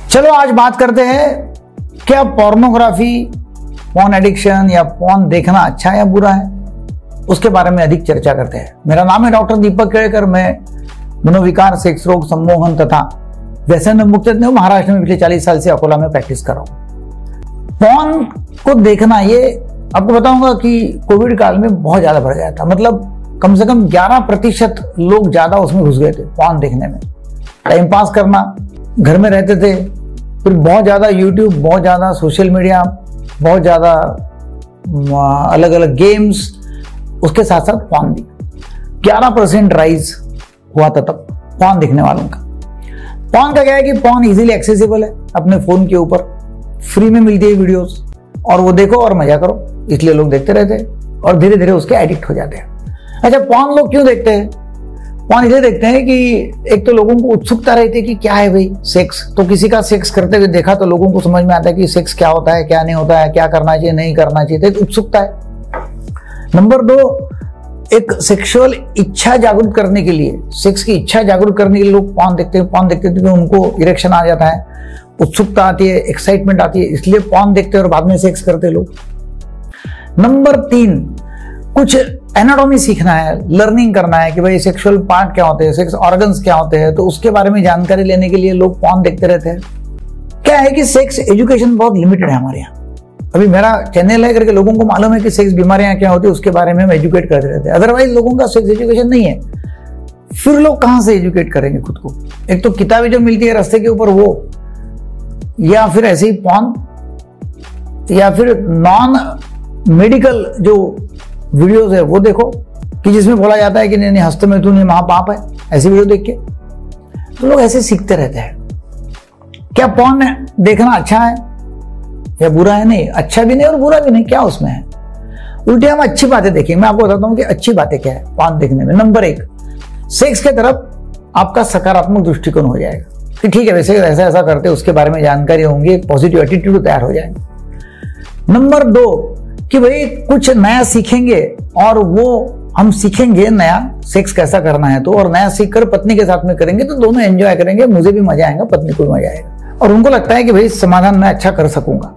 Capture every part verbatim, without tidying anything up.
चलो आज बात करते हैं क्या पोर्नोग्राफी, पॉर्न एडिक्शन या पॉर्न देखना अच्छा है या बुरा है, उसके बारे में अधिक चर्चा करते हैं। मेरा नाम है डॉक्टर दीपक केड़कर। मैं मनोविकार, सेक्स रोग, सम्मोहन तथा व्यसन मुक्त हूँ। महाराष्ट्र में पिछले चालीस साल से अकोला में प्रैक्टिस कर रहा हूँ। पॉर्न को देखना, ये आपको बताऊंगा कि कोविड काल में बहुत ज्यादा बढ़ गया था। मतलब कम से कम ग्यारह प्रतिशत लोग ज्यादा उसमें घुस गए थे पॉर्न देखने में। टाइम पास करना, घर में रहते थे, फिर बहुत ज्यादा यूट्यूब, बहुत ज्यादा सोशल मीडिया, बहुत ज्यादा अलग अलग गेम्स, उसके साथ साथ पॉर्न भी। ग्यारह परसेंट राइज हुआ था तब पॉर्न देखने वालों का। पॉर्न का क्या है कि पॉर्न इजीली एक्सेसिबल है, अपने फोन के ऊपर फ्री में मिलती है वीडियोस, और वो देखो और मजा करो, इसलिए लोग देखते रहते हैं और धीरे धीरे उसके एडिक्ट हो जाते हैं। अच्छा, पॉर्न लोग क्यों देखते हैं? पॉर्न इसलिए देखते हैं कि एक तो लोगों को उत्सुकता रहती है कि क्या है भाई सेक्स, तो किसी का सेक्स करते हुए देखा तो लोगों को समझ में आता है कि सेक्स क्या होता है, क्या नहीं होता है, क्या करना चाहिए, नहीं करना चाहिए, तो एक उत्सुकता है। नंबर दो, एक सेक्सुअल इच्छा जागरूक करने के लिए, सेक्स की इच्छा जागरूक करने के लिए लोग पॉर्न देखते हैं। पॉर्न देखते हैं तो उनको इरेक्शन आ जाता है, उत्सुकता आती है, एक्साइटमेंट आती है, इसलिए पॉर्न देखते हैं और बाद में सेक्स करते हैं लोग। नंबर तीन, कुछ एनाटॉमी सीखना है, लर्निंग करना है कि भाई सेक्सुअल पार्ट क्या होते हैं, सेक्स ऑर्गन्स क्या होते हैं, तो उसके बारे में जानकारी लेने के लिए लोग पॉर्न देखते रहते हैं। क्या है कि सेक्स एजुकेशन बहुत लिमिटेड है हमारे यहाँ। अभी मेरा चैनल है करके लोगों को मालूम है कि सेक्स बीमारियां क्या होती है, उसके बारे में हम एजुकेट करते रहते हैं। अदरवाइज लोगों का सेक्स एजुकेशन नहीं है, फिर लोग कहां से एजुकेट करेंगे खुद को? एक तो किताबें जो मिलती है रास्ते के ऊपर वो, या फिर ऐसे ही पॉर्न, या फिर नॉन मेडिकल जो वीडियोस है वो देखो कि जिसमें बोला जाता है कि नहीं नहीं हस्त में तू नहीं महापाप है, ऐसी वीडियो देख के तो लोग ऐसे सीखते रहते हैं। क्या पॉर्न देखना अच्छा है या बुरा है? नहीं, अच्छा भी नहीं और बुरा भी नहीं। क्या उसमें है? उल्टे हम अच्छी बातें देखेंगे। मैं आपको बताता हूं कि अच्छी बातें क्या है पॉर्न देखने में। नंबर एक, सेक्स के तरफ आपका सकारात्मक दृष्टिकोण हो जाएगा कि ठीक है वैसे ऐसा ऐसा करते, उसके बारे में जानकारी होंगी, पॉजिटिव एटीट्यूड तैयार हो जाएगा। नंबर दो कि भाई कुछ नया सीखेंगे, और वो हम सीखेंगे नया सेक्स कैसा करना है तो, और नया सीखकर पत्नी के साथ में करेंगे तो दोनों एंजॉय करेंगे, मुझे भी मजा आएगा, पत्नी को भी मजा आएगा, और उनको लगता है कि भाई समाधान मैं अच्छा कर सकूंगा।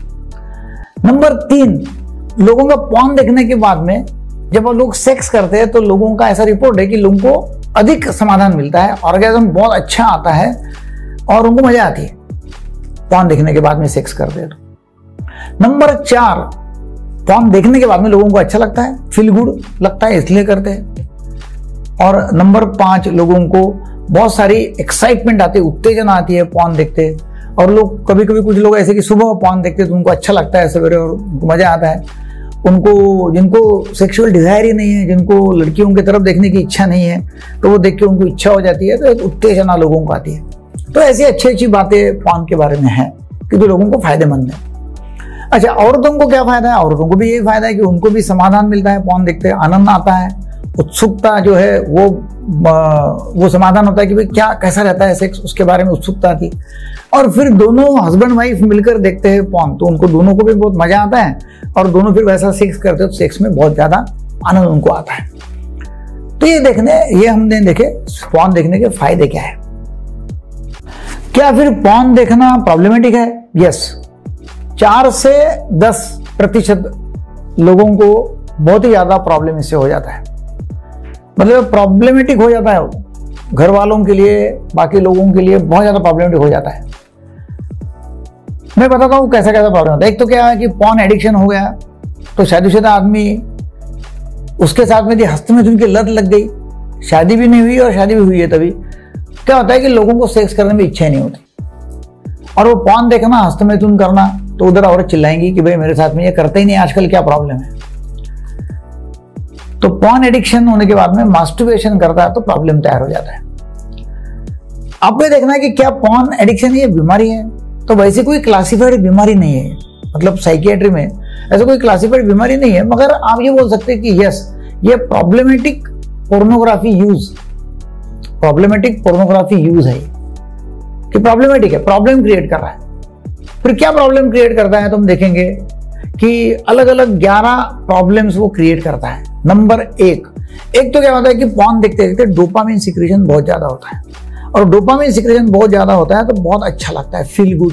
नंबर तीन, लोगों का पॉर्न देखने के बाद में जब वो लोग सेक्स करते हैं तो लोगों का ऐसा रिपोर्ट है कि लोगों को अधिक समाधान मिलता है, ऑर्गेज़म बहुत अच्छा आता है और उनको मजा आती है पॉर्न देखने के बाद में सेक्स करते हैं तो। नंबर चार, पॉर्न देखने के बाद में लोगों को अच्छा लगता है, फील गुड लगता है, इसलिए करते हैं। और नंबर पांच, लोगों को बहुत सारी एक्साइटमेंट आती है, उत्तेजना आती है पॉर्न देखते हैं। और लोग कभी कभी कुछ लोग ऐसे कि सुबह पॉर्न देखते हैं तो उनको अच्छा लगता है सवेरे और उनको मजा आता है। उनको जिनको सेक्सुअल डिजायर ही नहीं है, जिनको लड़कियों की तरफ देखने की इच्छा नहीं है, तो वो देख के उनको इच्छा हो जाती है, तो एक उत्तेजना लोगों को आती है। तो ऐसी अच्छी अच्छी बातें पॉर्न के बारे में है कि जो लोगों को फायदेमंद है। अच्छा, औरतों को क्या फायदा है? औरतों को भी ये फायदा है कि उनको भी समाधान मिलता है पॉर्न देखते हैं, आनंद आता है, उत्सुकता जो है वो वो समाधान होता है कि भाई क्या कैसा रहता है सेक्स, उसके बारे में उत्सुकता थी। और फिर दोनों हस्बैंड वाइफ मिलकर देखते हैं पॉर्न तो उनको दोनों को भी बहुत मजा आता है, और दोनों फिर वैसा सेक्स करते हैं तो सेक्स में बहुत ज्यादा आनंद उनको आता है। तो ये देखने ये हमने देखे पॉर्न देखने के फायदे क्या है। क्या फिर पॉर्न देखना प्रॉब्लमेटिक है? यस, चार से दस प्रतिशत लोगों को बहुत ही ज्यादा प्रॉब्लम इससे हो जाता है, मतलब प्रॉब्लमेटिक हो जाता है घर वालों के लिए, बाकी लोगों के लिए बहुत ज्यादा प्रॉब्लमेटिक हो जाता है। मैं बताता हूँ कैसा कैसा प्रॉब्लम होता है। एक तो क्या है कि पॉर्न एडिक्शन हो गया तो शादीशुदा आदमी, उसके साथ में हस्त में उनकी लत लग गई, शादी भी नहीं हुई और शादी भी हुई है, तभी क्या होता है कि लोगों को सेक्स करने में इच्छा नहीं होती, और वो पॉर्न देखना, हस्तमैथुन करना, तो उधर औरत चिल्लाएंगी कि भाई मेरे साथ में ये करते ही नहीं आजकल, क्या प्रॉब्लम है। तो पॉर्न एडिक्शन होने के बाद में मास्टरबेशन करता है तो प्रॉब्लम तैयार हो जाता है। आपको देखना है कि क्या पॉर्न एडिक्शन ये बीमारी है? तो वैसे कोई क्लासिफाइड बीमारी नहीं है, मतलब साइकियाट्री में ऐसा कोई क्लासिफाइड बीमारी नहीं है, मगर आप ये बोल सकते हैं कि यस ये problematic pornography use problematic pornography use है कि प्रॉब्लमेटिक है, प्रॉब्लम क्रिएट कर रहा है। फिर क्या प्रॉब्लम क्रिएट करता है तो हम देखेंगे कि अलग अलग ग्यारह प्रॉब्लम्स वो क्रिएट करता है। नंबर एक एक तो क्या होता है कि पॉर्न देखते देखते डोपामिन सिक्रीशन बहुत ज्यादा होता है, और डोपामिन सिक्रेशन बहुत ज्यादा होता है तो बहुत अच्छा लगता है, फील गुड।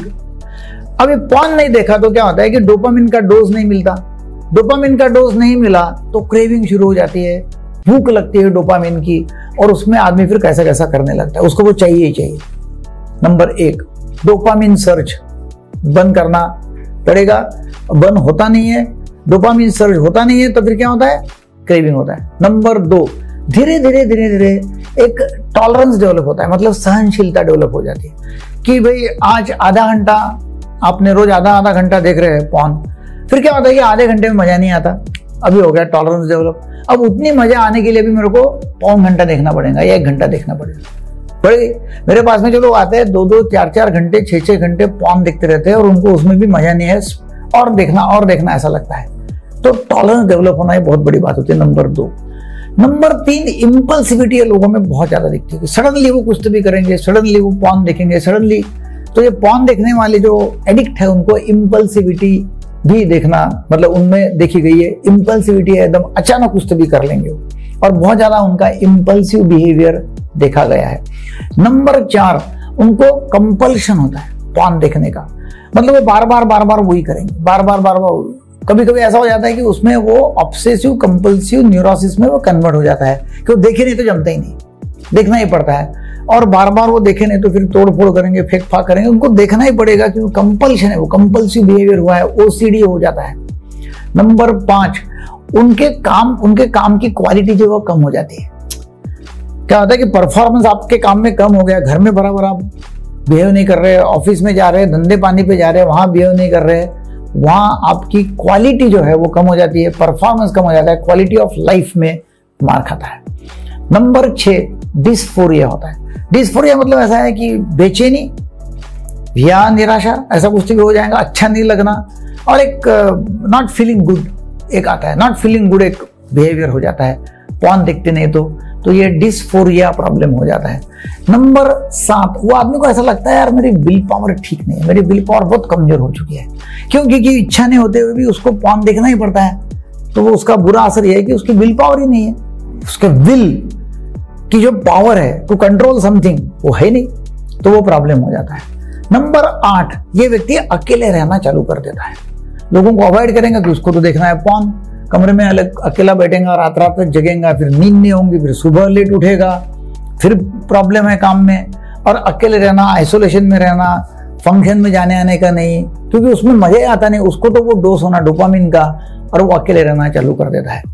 अभी पॉर्न नहीं देखा तो क्या होता है कि डोपामिन का डोज नहीं मिलता, डोपामिन का डोज नहीं मिला तो क्रेविंग शुरू हो जाती है, भूख लगती है डोपामिन की, और उसमें आदमी फिर कैसा कैसा करने लगता है, उसको वो चाहिए ही चाहिए। नंबर एक, डोपामिन सर्च बंद करना पड़ेगा, बंद होता नहीं है, डोपामिन सर्च होता नहीं है तो फिर क्या होता है, क्रेविंग होता है। नंबर दो, धीरे धीरे धीरे धीरे एक टॉलरेंस डेवलप होता है, मतलब सहनशीलता डेवलप हो जाती है कि भाई आज आधा घंटा आपने रोज आधा आधा घंटा देख रहे हैं पॉर्न, फिर क्या होता है कि आधे घंटे में मजा नहीं आता, अभी हो गया टॉलरेंस डेवलप, अब उतनी मजा आने के लिए भी मेरे को पौन घंटा देखना पड़ेगा या एक घंटा देखना पड़ेगा। बड़े मेरे पास में जो लोग आते हैं दो दो चार चार घंटे छह छह घंटे पॉर्न देखते रहते हैं और उनको उसमें भी मजा नहीं है, और देखना और देखना ऐसा लगता है, तो टॉलरेंस डेवलप होना ही बहुत बड़ी बात होती है। नंबर दो। नंबर तीन, इम्पल्सिविटी लोगों में बहुत ज्यादा दिखती है, सडनली वो कुछ भी करेंगे, सडनली वो पॉर्न देखेंगे, सडनली, तो ये पॉर्न देखने वाले जो एडिक्ट है उनको इम्पल्सिविटी भी देखना, मतलब उनमें देखी गई है इम्पल्सिविटी है, एकदम अचानक कुछ भी कर लेंगे और बहुत ज्यादा उनका इम्पल्सिव बिहेवियर देखा गया है। नंबर चार, उनको कंपल्शन होता है पॉर्न देखने का, मतलब वो बार बार बार बार वही करेंगे, बार बार बार बार, कभी कभी ऐसा हो जाता है कि उसमें वो ऑब्सेसिव कंपल्सिव न्यूरोसिस में वो कन्वर्ट हो जाता है कि वो देखे नहीं तो जमता ही नहीं, देखना ही पड़ता है, और बार बार वो देखे नहीं तो फिर तोड़ फोड़ करेंगे, फेंक फाक करेंगे, उनको देखना ही पड़ेगा क्योंकि कंपल्शन है, वो कंपल्सिव बिहेवियर हुआ है, ओसीडी हो जाता है। नंबर पांच, उनके काम उनके काम की क्वालिटी जो है कम हो जाती है। क्या होता है कि परफॉर्मेंस आपके काम में कम हो गया, घर में बराबर आप बिहेव नहीं कर रहे, ऑफिस में जा रहे हैं, धंधे पानी पे जा रहे हैं, वहां बिहेव नहीं कर रहे, वहां आपकी क्वालिटी जो है वो कम हो जाती है, परफॉर्मेंस कम हो जाता है, क्वालिटी ऑफ लाइफ में मार खाता है। नंबर छह, डिस्फोरिया होता है। डिस्फोरिया मतलब ऐसा है कि बेचैनी या निराशा, ऐसा कुछ भी हो जाएगा, अच्छा नहीं लगना, और एक नॉट फीलिंग गुड एक आता है, नॉट फीलिंग गुड एक बिहेवियर हो जाता है पॉर्न देखते नहीं तो तो ये डिस्फोरिया प्रॉब्लम हो जाता है। नंबर सात, वो आदमी को ऐसा लगता है यार मेरी विल पावर ठीक नहीं है, मेरी विल पावर बहुत कमजोर हो चुकी है, क्यों, क्योंकि इच्छा नहीं होते हुए भी उसको पॉर्न देखना ही पड़ता है, तो वो उसका बुरा असर यह है कि उसकी विल पावर ही नहीं है, उसके विल की जो पावर है टू कंट्रोल समथिंग वो है नहीं, तो वो प्रॉब्लम हो जाता है। नंबर आठ, ये व्यक्ति अकेले रहना चालू कर देता है, लोगों को अवॉइड करेंगे कि उसको तो देखना है पॉर्न, कमरे में अलग अकेला बैठेगा, रात रात तक जगेगा, फिर नींद नहीं होंगी, फिर सुबह लेट उठेगा, फिर प्रॉब्लम है काम में, और अकेले रहना, आइसोलेशन में रहना, फंक्शन में जाने आने का नहीं, क्योंकि उसमें मजा ही आता नहीं, उसको तो वो डोज होना डोपामिन का, और वो अकेले रहना चालू कर देता है।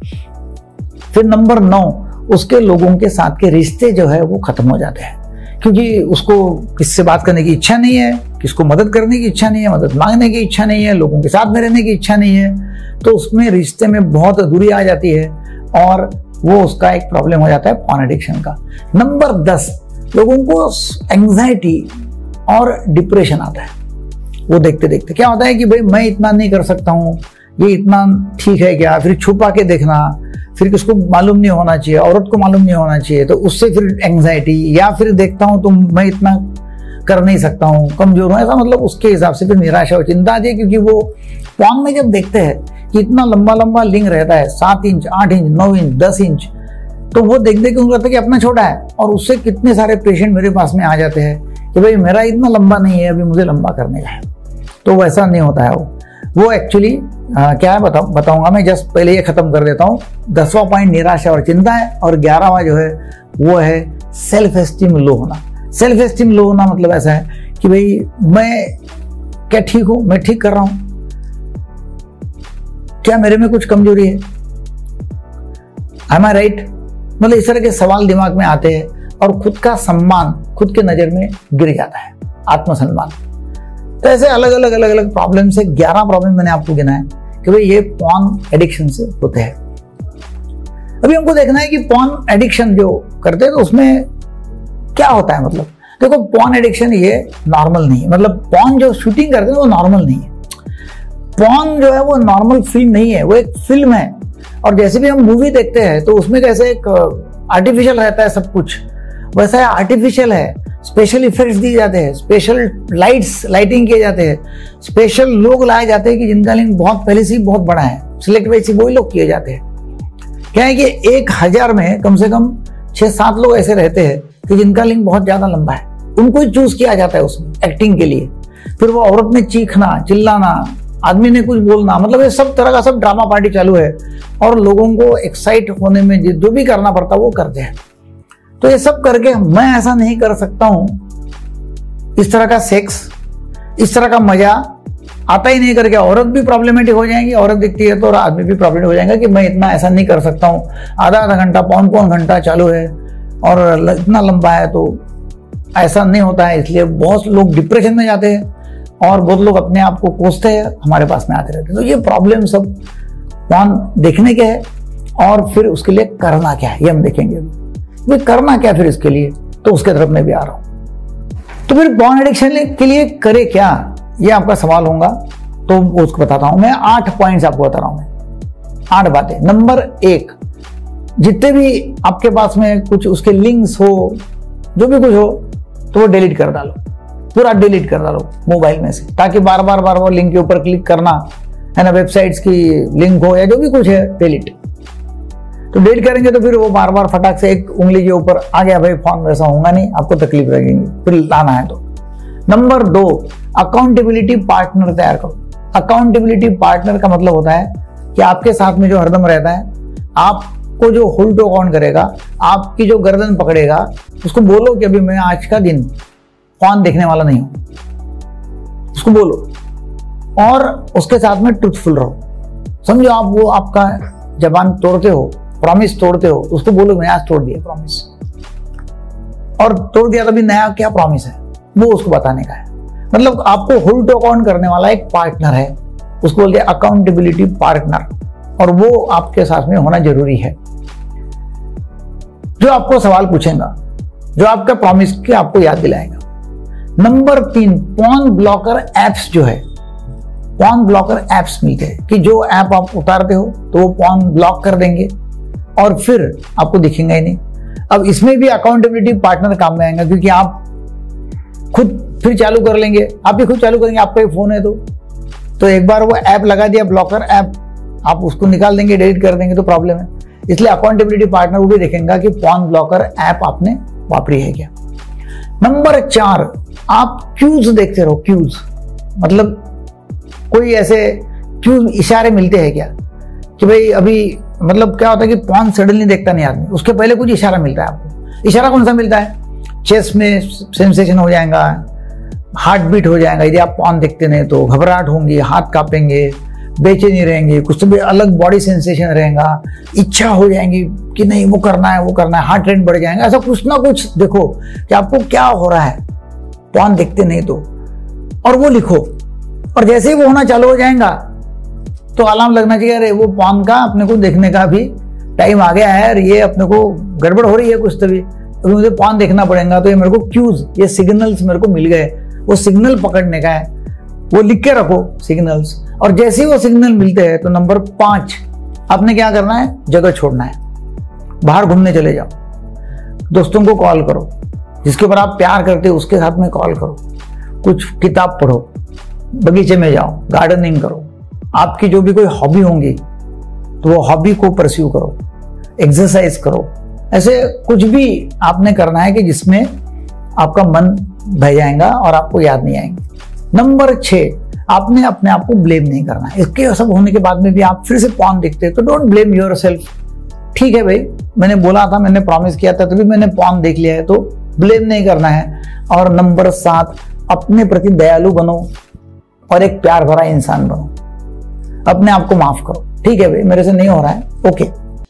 फिर नंबर नौ, उसके लोगों के साथ के रिश्ते जो है वो खत्म हो जाते हैं, क्योंकि उसको किससे बात करने की इच्छा नहीं है, किसको मदद करने की इच्छा नहीं है, मदद मांगने की इच्छा नहीं है, लोगों के साथ में रहने की इच्छा नहीं है, तो उसमें रिश्ते में बहुत दूरी आ जाती है और वो उसका एक प्रॉब्लम हो जाता है पॉर्न एडिक्शन का। नंबर दस, लोगों को एंजाइटी और डिप्रेशन आता है, वो देखते देखते क्या होता है कि भाई मैं इतना नहीं कर सकता हूँ, ये इतना ठीक है क्या, फिर छुपा के देखना, फिर किसको मालूम नहीं होना चाहिए, औरत को मालूम नहीं होना चाहिए, तो उससे फिर एंजाइटी, या फिर देखता हूं तो मैं इतना कर नहीं सकता हूं, कमजोर हूं, ऐसा मतलब उसके हिसाब से फिर निराशा और चिंता आती है, क्योंकि वो पॉर्न में जब देखते हैं कि इतना लंबा लंबा लिंग रहता है, सात इंच आठ इंच नौ इंच दस इंच, तो वो देख देख के उनको लगता है कि अपना छोटा है, और उससे कितने सारे पेशेंट मेरे पास में आ जाते हैं कि भाई मेरा इतना लंबा नहीं है, अभी मुझे लंबा करने का है, तो वैसा नहीं होता है। वो वो एक्चुअली क्या है बताऊं बताऊंगा मैं, जस्ट पहले ये खत्म कर देता हूँ। दसवां पॉइंट निराशा और चिंता है, और ग्यारहवां जो है वो है सेल्फ एस्टीम लो होना। सेल्फ एस्टीम लो होना मतलब ऐसा है कि भाई मैं क्या ठीक हूं, मैं ठीक कर रहा हूं, क्या मेरे में कुछ कमजोरी है, एम आई राइट, मतलब इस तरह के सवाल दिमाग में आते हैं, और खुद का सम्मान खुद के नजर में गिर जाता है, आत्मसम्मान। तो ऐसे अलग अलग अलग अलग प्रॉब्लम से ग्यारह प्रॉब्लम मैंने आपको गिना है कि भाई ये पॉर्न एडिक्शन से होते हैं। अभी हमको देखना है कि पॉर्न एडिक्शन जो करते हैं तो उसमें क्या होता है। मतलब देखो, पॉर्न एडिक्शन ये नॉर्मल नहीं है, मतलब पॉर्न जो शूटिंग करते हैं वो नॉर्मल नहीं है, पॉर्न जो है वो नॉर्मल फिल्म नहीं है, वो एक फिल्म है। और जैसे भी हम मूवी देखते हैं तो उसमें कैसे एक आर्टिफिशियल रहता है सब कुछ, वैसा है आर्टिफिशियल है, स्पेशल इफेक्ट्स दिए जाते हैं, स्पेशल लाइट्स लाइटिंग किए जाते हैं, स्पेशल लोग लाए जाते हैं कि जिनका लिंक बहुत पहले से ही बहुत बड़ा है, सिलेक्ट वैसे वही लोग किए जाते हैं। क्या है कि एक हजार में कम से कम छह सात लोग ऐसे रहते हैं कि जिनका लिंग बहुत ज्यादा लंबा है, उनको ही चूज किया जाता है उसमें एक्टिंग के लिए। फिर वो औरत में चीखना, चिल्लाना, आदमी ने कुछ बोलना, मतलब ये सब तरह का सब ड्रामा पार्टी चालू है और लोगों को एक्साइट होने में जो भी करना पड़ता है वो करते हैं। तो ये सब करके मैं ऐसा नहीं कर सकता हूं, इस तरह का सेक्स, इस तरह का मजा आता ही नहीं करके औरत भी प्रॉब्लमेटिक हो जाएंगी, औरत दिखती है तो और आदमी भी प्रॉब्लमेटिक हो जाएगा कि मैं इतना ऐसा नहीं कर सकता हूँ, आधा आधा घंटा पौन पौन घंटा चालू है और इतना लंबा है तो ऐसा नहीं होता है। इसलिए बहुत लोग डिप्रेशन में जाते हैं और बहुत लोग अपने आप को कोसते हैं, हमारे पास में आते रहते हैं। तो ये प्रॉब्लम सब पॉर्न देखने के है और फिर उसके लिए करना क्या है ये हम देखेंगे। ये करना क्या फिर इसके लिए, तो उसके तरफ मैं भी आ रहा हूं। तो फिर पॉर्न एडिक्शन के लिए करे क्या, ये आपका सवाल होगा, तो उसको बताता हूं मैं। आठ पॉइंट्स आपको बता रहा हूं मैं, आठ बातें। नंबर एक, जितने भी आपके पास में कुछ उसके लिंक्स हो, जो भी कुछ हो, तो वो डिलीट कर डालो, पूरा डिलीट कर डालो मोबाइल में से, ताकि बार बार बार बार लिंक के ऊपर क्लिक करना है ना, वेबसाइट्स की लिंक हो या जो भी कुछ है, डिलीट। तो डिलीट करेंगे तो फिर वो बार बार फटाक से एक उंगली के ऊपर आ गया भाई फोन, वैसा होगा नहीं, आपको तकलीफ लगेगी फिर लाना है तो। नंबर दो, अकाउंटेबिलिटी पार्टनर तैयार करो। अकाउंटेबिलिटी पार्टनर का मतलब होता है कि आपके साथ में जो हरदम रहता है, आपको जो होल्ड टू अकाउंट करेगा, आपकी जो गर्दन पकड़ेगा, उसको बोलो कि अभी मैं आज का दिन फोन देखने वाला नहीं हूं, उसको बोलो और उसके साथ में ट्रूथफुल रहो। समझो आप वो आपका जबान तोड़ते हो, प्रॉमिस तोड़ते हो, उसको बोलो मैं आज तोड़ दिया प्रॉमिस, और तोड़ दिया तभी नया क्या प्रॉमिस है वो उसको बताने का है। मतलब आपको होल्ड टू अकाउंट करने वाला एक पार्टनर है, उसको बोलते हैं अकाउंटेबिलिटी पार्टनर, और वो आपके साथ में होना जरूरी है, जो आपको सवाल पूछेगा, जो आपका प्रॉमिस के आपको याद दिलाएगा। नंबर तीन, पॉर्न ब्लॉकर एप्स जो है, पॉर्न ब्लॉकर एप्स मिलते हैं कि जो ऐप आप उतारते हो तो वो पॉर्न ब्लॉक कर देंगे और फिर आपको दिखेंगे ही नहीं। अब इसमें भी अकाउंटेबिलिटी पार्टनर काम में आएगा, क्योंकि आप खुद फिर चालू कर लेंगे, आप भी खुद चालू करेंगे, आपका फोन है तो तो एक बार वो ऐप लगा दिया, ब्लॉकर ऐप, आप उसको निकाल देंगे, डिलीट कर देंगे तो प्रॉब्लम है। इसलिए अकाउंटेबिलिटी पार्टनर वो भी देखेगा कि पॉर्न ब्लॉकर ऐप आपने वापरी है क्या। नंबर चार, आप क्यूज देखते रहो। क्यूज मतलब कोई ऐसे क्यूज, इशारे मिलते हैं क्या कि भाई अभी, मतलब क्या होता है कि पॉर्न सडनली देखता नहीं आदमी, उसके पहले कुछ इशारा मिलता है आपको। इशारा कौन सा मिलता है? चेस्ट में सेंसेशन हो जाएगा, हार्ट बीट हो जाएगा यदि आप पॉर्न देखते नहीं तो, घबराहट होंगी, हाथ कांपेंगे, बेचैनी रहेंगे, कुछ तो भी अलग बॉडी सेंसेशन रहेगा, इच्छा हो जाएंगी कि नहीं वो करना है वो करना है, हार्ट रेट बढ़ जाएगा, ऐसा कुछ ना कुछ देखो कि आपको क्या हो रहा है पॉर्न देखते नहीं तो, और वो लिखो। और जैसे ही वो होना चालू हो जाएगा तो अलार्म लगना चाहिए, अरे वो पॉर्न का अपने को देखने का भी टाइम आ गया है, और ये अपने को गड़बड़ हो रही है कुछ तभी, अभी मुझे पॉर्न देखना पड़ेगा। तो ये मेरे को क्यूज, ये सिग्नल्स मेरे को मिल गए, वो सिग्नल पकड़ने का है, वो लिख के रखो सिग्नल्स। और जैसे ही वो सिग्नल मिलते हैं तो नंबर पांच, आपने क्या करना है, जगह छोड़ना है, बाहर घूमने चले जाओ, दोस्तों को कॉल करो, जिसके ऊपर आप प्यार करते हो उसके साथ में कॉल करो, कुछ किताब पढ़ो, बगीचे में जाओ, गार्डनिंग करो, आपकी जो भी कोई हॉबी होंगी तो वो हॉबी को परस्यू करो, एक्सरसाइज करो। ऐसे कुछ भी आपने करना है कि जिसमें आपका मन बह जाएगा और आपको याद नहीं आएंगे। नंबर छह, आपने अपने आप को ब्लेम नहीं करना है। इसके सब होने के बाद में भी आप फिर से पॉर्न देखते हैं तो डोंट ब्लेम योरसेल्फ। ठीक है भाई, मैंने बोला था, मैंने प्रॉमिस किया था, तभी मैंने पॉर्न देख लिया है, तो ब्लेम नहीं करना है। और नंबर सात, अपने प्रति दयालु बनो और एक प्यार भरा इंसान बनो, अपने आप को माफ करो। ठीक है भाई, मेरे से नहीं हो रहा है, ओके,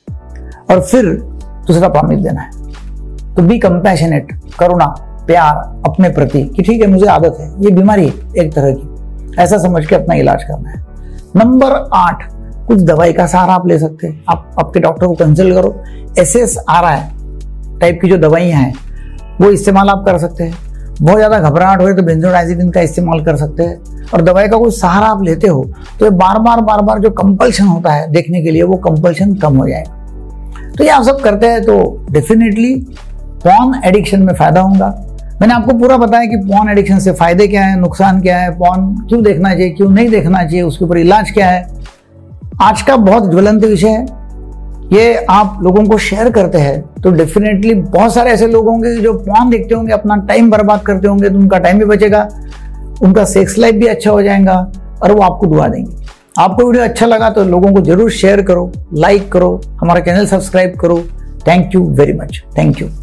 और फिर दूसरा प्रॉमिस देना है। तो बी कंपैशनेट, करुणा, प्यार अपने प्रति कि ठीक है मुझे आदत है, ये बीमारी है एक तरह की, ऐसा समझ के अपना इलाज करना है। नंबर आठ, कुछ दवाई का सहारा आप ले सकते हैं, आप आपके डॉक्टर को कंसल्ट करो। S S R I type की जो दवाइयां हैं वो इस्तेमाल आप कर सकते हैं। बहुत ज्यादा घबराहट हो तो बेंजोडाइजिपिन का इस्तेमाल कर सकते हैं। और दवाई का कोई सहारा आप लेते हो तो ये बार बार बार बार जो कंपल्शन होता है देखने के लिए, वो कंपल्शन कम हो जाएगा। तो ये आप सब करते हैं तो डेफिनेटली पॉर्न एडिक्शन में फायदा होगा। मैंने आपको पूरा बताया कि पॉर्न एडिक्शन से फायदे क्या है, नुकसान क्या है, पॉर्न क्यों देखना चाहिए, क्यों नहीं देखना चाहिए, उसके ऊपर इलाज क्या है। आज का बहुत ज्वलंत विषय है ये आप लोगों को शेयर करते हैं तो डेफिनेटली बहुत सारे ऐसे लोग होंगे जो पॉर्न देखते होंगे, अपना टाइम बर्बाद करते होंगे, तो उनका टाइम भी बचेगा, उनका सेक्स लाइफ भी अच्छा हो जाएगा और वो आपको दुआ देंगे। आपको वीडियो अच्छा लगा तो लोगों को जरूर शेयर करो, लाइक करो, हमारा चैनल सब्सक्राइब करो। Thank you very much. Thank you.